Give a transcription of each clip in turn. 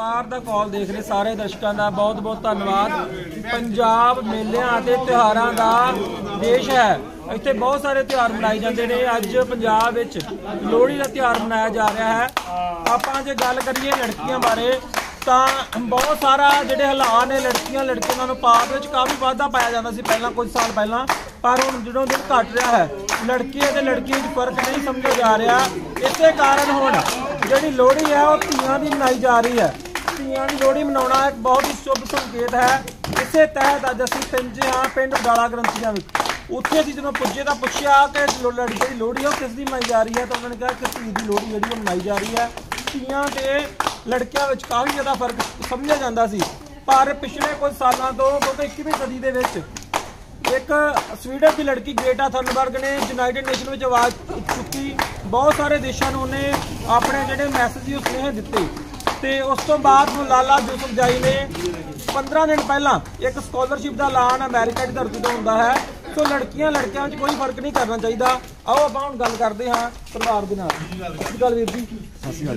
पुकार दा कॉल देख रहे सारे दर्शकों का बहुत बहुत धन्यवाद। पंजाब मेलियां ते त्योहारां दा देश है। इत्थे बहुत सारे त्यौहार मनाए जाते हैं। अज पंजाब विच लोहड़ी का त्यौहार मनाया जा रहा है। आपां जे गल करिए लड़कियां बारे तो बहुत सारा जिहड़े हालात ने लड़कियां नूं पाप विच काफ़ी वाधा पाया जाता सी पहलां कुछ साल पहलां, पर हुण जो दिन घट रहा है लड़की ते लड़की में फर्क नहीं समझा जा रहा। इस कारण हुण जिहड़ी लोहड़ी है वह धीआं दी मनाई जा रही है। धीआं दी लोहड़ी मनाउणा एक बहुत ही शुभ संकेत है। इस तहत अज असीं पहुंचे हाँ पिंड डाला ग्रंथियां विच। उत्थे असीं जदों पुज्जे तां पुछया कि लड़की दी लोहड़ी है किस दी मनाई जा रही है, तो उन्होंने कहा कि धी दी लोहड़ी जिहड़ी मनाई जा रही है। धीआं ते लड़कियां विच काफ़ी ज़्यादा फर्क समझा जाता सी, पर पिछले कुछ सालों तो क्योंकि 21वीं सदी दे विच एक स्वीडन की लड़की ग्रेटा थनबर्ग ने यूनाइटेड नेशन में आवाज़ चुकी। बहुत सारे देशों को उन्हें अपने जोड़े मैसेज सुनेहे दिते। तो उस तो बाद लाला यूसुफजाई ने 15 दिन पहला एक स्कॉलरशिप का ऐलान अमेरिका की धरती पर होता है। तो लड़कियां लड़कियां में कोई फर्क नहीं करना चाहिए। आओ आप हम गल करते हाँ परिवार के नाल। गल वीर जी सत श्री अकाल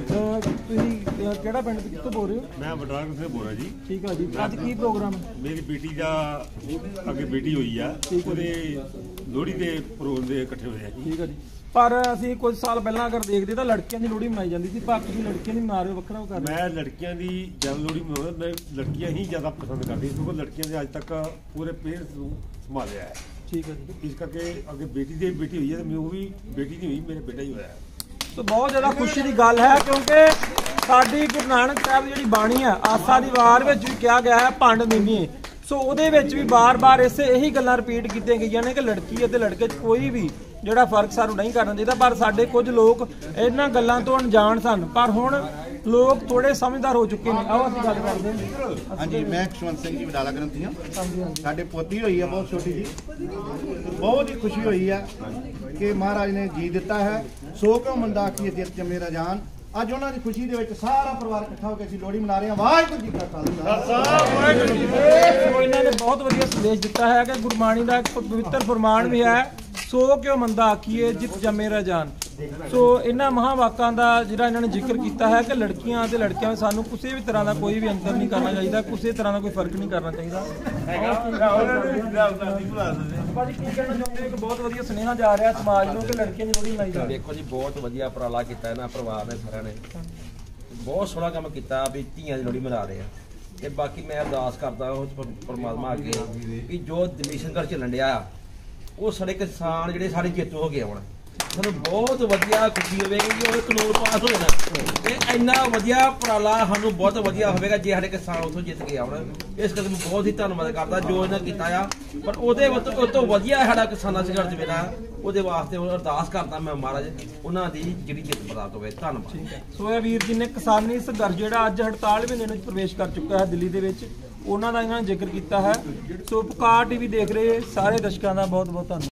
जी, किहड़ा पिंड कित्थों बोल रहे हो? मैं बटराग से बोल रहा जी। ठीक है जी, अज की प्रोग्राम? मेरी बेटी का अगे बेटी हुई है, लोहड़ी के प्रोग्राम के इकट्ठे हुए हैं। ठीक है जी, पर असीं कुछ साल पहला अगर देखते तो लड़कियों की लोहड़ी मनाई जाती थी, पर तुसीं लड़कियां नहीं मना रहे हो, वखरा कर रहे हो। मैं लड़कियां की जब लोहड़ी मनाउंदा मैं लड़कियां ही ज़्यादा पसंद करती क्योंकि लड़कियां ने अज तक पूरे पेरेंट्स को संभालिया है। ठीक है जी, इस करके अगे बेटी की बेटी हुई है तो मैं भी बेटी नहीं हुई, मेरा बेटा ही होया है। तो बहुत ज़्यादा खुशी की गल है क्योंकि साडी गुरु नानक साहब जी बाणी है आसा दी वार विच भी कहा गया है भंड नीवीं। सो उहदे विच भी बार बार इसे यही गल्लां रिपीट कीतियां गईयां ने कि लड़की अते लड़के च कोई भी जिहड़ा फर्क सानूं नहीं करना चाहिए। पर साडे कुछ लोग इन्हां गल्लां तो अणजाण सन, पर हुण लोग थोड़े समझदार हो चुके हैं। आओ असीं गल करदे हां। हाँ जी, मैं खुशवंत सिंह जी डाला ग्रंथियां। साडे पोती हुई है बहुत छोटी जी, बहुत ही खुशी हुई है कि महाराज ने जी दिता है। सो क्यों मंदा आखिए जित जमे राजान। अज उन्होंने खुशी के सारा परिवार इकट्ठा होकर असीं लोहड़ी मना रहे हैं। वाहिगुरू जी का खालसा। इन्होंने बहुत वधिया संदेश दिता है कि गुरबाणी का एक पवित्र फरमान भी है, सो क्यों मंदा आखिए जित जमे राजान। सो इन्हां महावाकां दा जिहड़ा इन्होंने जिक्र किया है कि लड़कियां ते लड़कियां में सानूं किसी भी तरह का कोई भी अंतर नहीं करना चाहिए, किसी तरह का कोई फर्क नहीं करना चाहिए। भाजी की कहना चाहुंदे कि बहुत वधिया सुनेहा जा रहा समाज नूं कि लड़कियां दी लोहड़ी मनाई जाए? देखो जी बहुत वधिया उपराला किया इन्हां परिवार ने सारिਆਂ ने बहुत सोहना काम किया भी धीआं दी लोहड़ी मना रहे हैं। ते बाकी मैं अरदास करदा परमात्मा अगे कि जो दिल्ली संघर्ष चलन डिया वो साडे किसान जिहड़े सारे जेतू हो गए होण, सानूं बहुत वधिया खुशी होवेगी कि वो कानून पास हो जाना। ते इन्ना वधिया उपराला सानूं बहुत वधिया होवेगा जे साडे किसान उत्थों जित के आउण। इस करके मैं बहुत ही धन्नवाद करदा जो इन्हां कीता आ, पर ਉਹਦੇ ਤੋਂ वधिया साडा किसानां संघर्ष मेरा ਉਹਦੇ वास्ते अरदास करदा मैं महाराज उन्हां दी जिहड़ी जित प्राप्त होवे। धन्नवाद। सो ਇਹ ਵੀਰ ਜੀ ਨੇ ਕਿਸਾਨੀ ਸੰਘਰਸ਼ ਜਿਹੜਾ ਅੱਜ 48 ਮਹੀਨੇ ਵਿੱਚ ਪ੍ਰਵੇਸ਼ ਕਰ ਚੁੱਕਾ ਹੈ ਦਿੱਲੀ ਦੇ ਵਿੱਚ, ਉਹਨਾਂ ਦਾ ਇਹਨਾਂ ਨੇ ਜ਼ਿਕਰ ਕੀਤਾ ਹੈ। ਸੋ ਪੁਕਾਰ ਟੀਵੀ ਦੇਖ ਰਹੇ ਸਾਰੇ ਦਰਸ਼ਕਾਂ ਦਾ ਬਹੁਤ ਬਹੁਤ ਧੰਨਵਾਦ।